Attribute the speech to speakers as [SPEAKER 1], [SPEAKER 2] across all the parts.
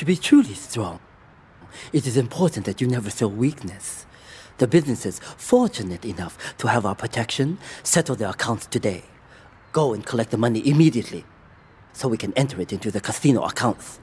[SPEAKER 1] To be truly strong, it is important that you never show weakness. The business is fortunate enough to have our protection. Settle their accounts today. Go and collect the money immediately, so we can enter it into the casino accounts.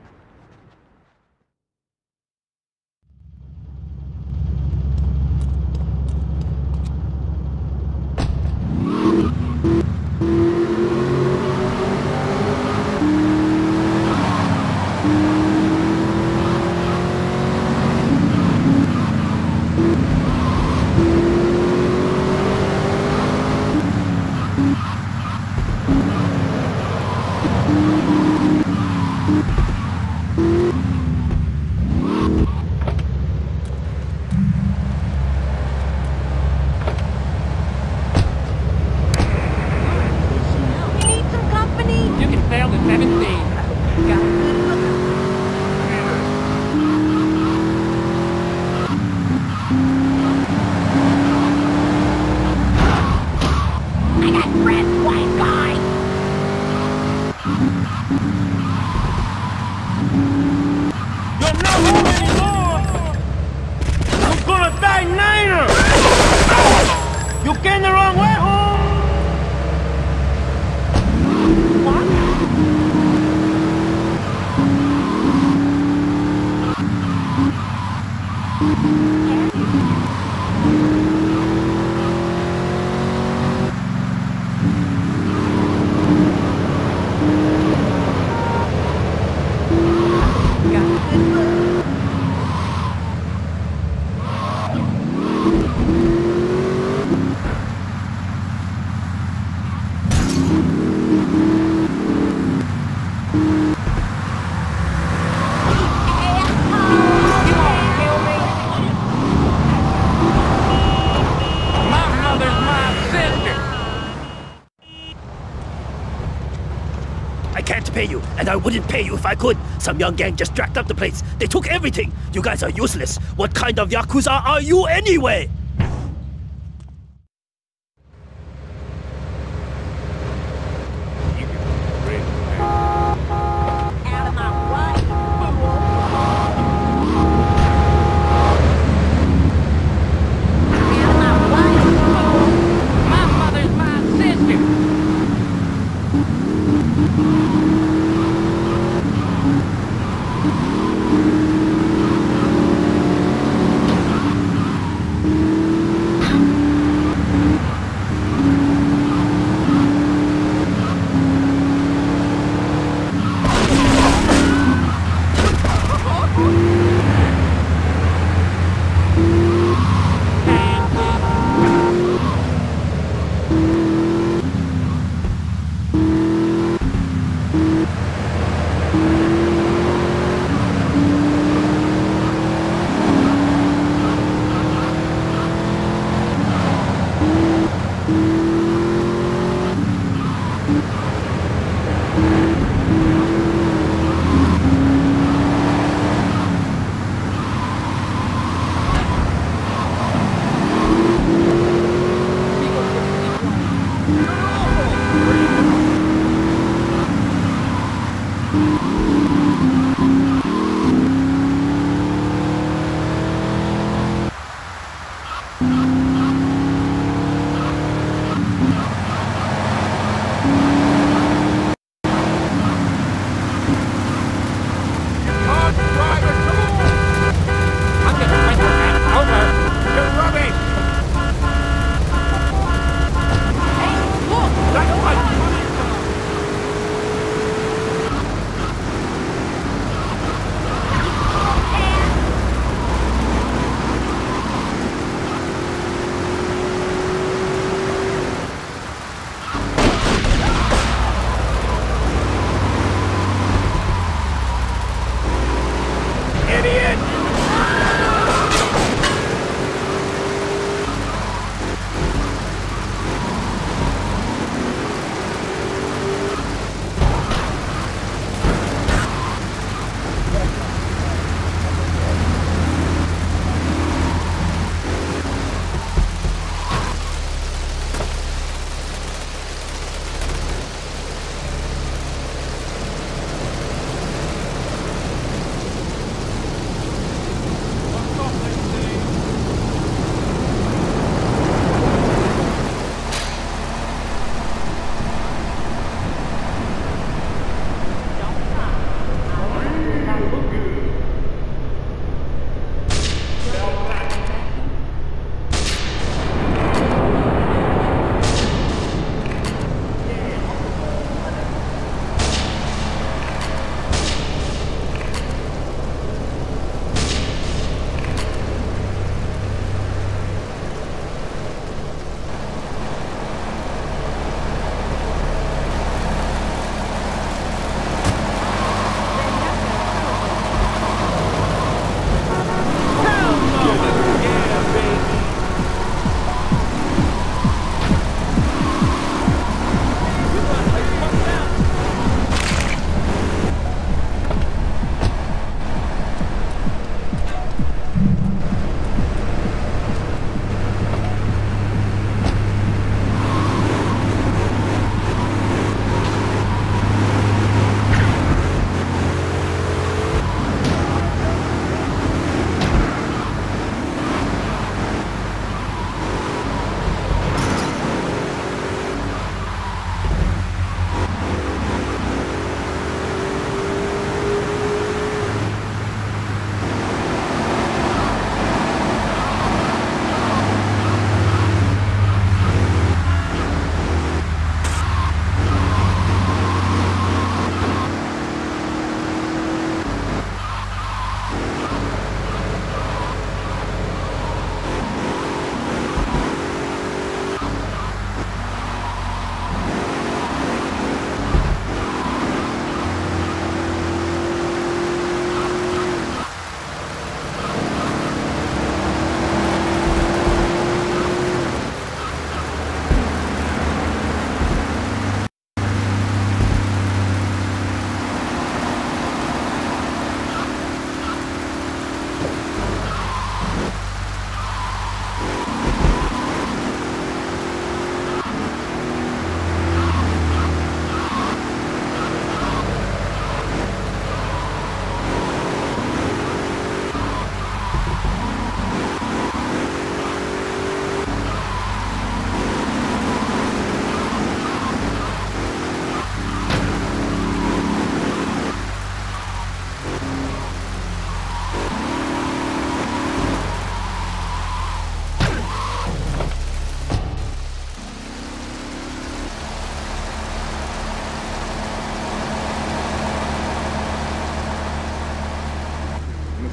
[SPEAKER 2] And I wouldn't pay you if I could. Some young gang just jacked up the place. They took everything. You guys are useless. What kind of Yakuza are you anyway?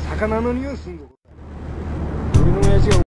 [SPEAKER 3] 魚の匂いすんの。俺の親父が